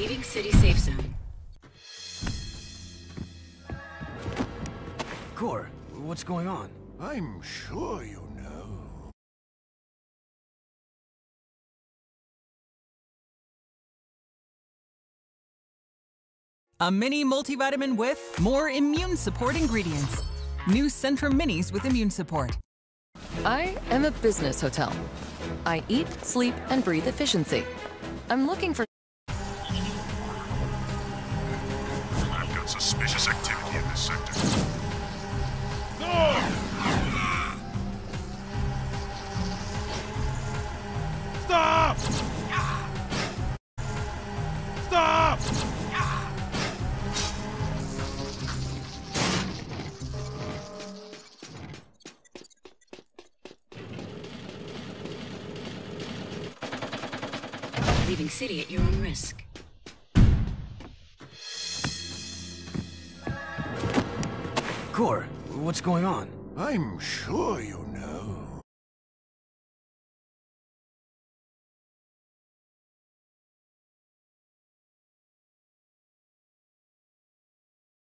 Leaving city safe zone. Core, what's going on? I'm sure you know. A mini multivitamin with more immune support ingredients. New Centrum Minis with immune support. I am a business hotel. I eat, sleep, and breathe efficiency. I'm looking for... I've got suspicious activity in this sector. Stop! Stop! Leaving city at your own risk. Core, what's going on? I'm sure you